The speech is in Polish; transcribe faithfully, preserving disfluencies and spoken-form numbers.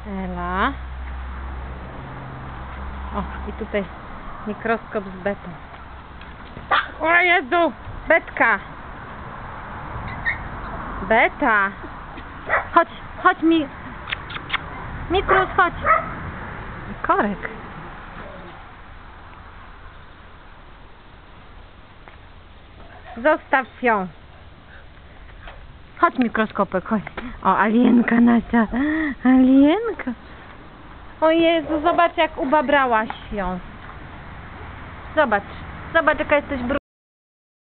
Ela. O, i tutaj mikroskop z betą. O Jezu! Betka! Beta! Chodź, chodź mi... Mikrus, chodź! Korek. Zostaw ją. Chodź mikroskopek, chodź. O, alienka Nasia. Alienka. O Jezu, zobacz jak ubabrałaś ją. Zobacz, zobacz jaka jesteś brudna.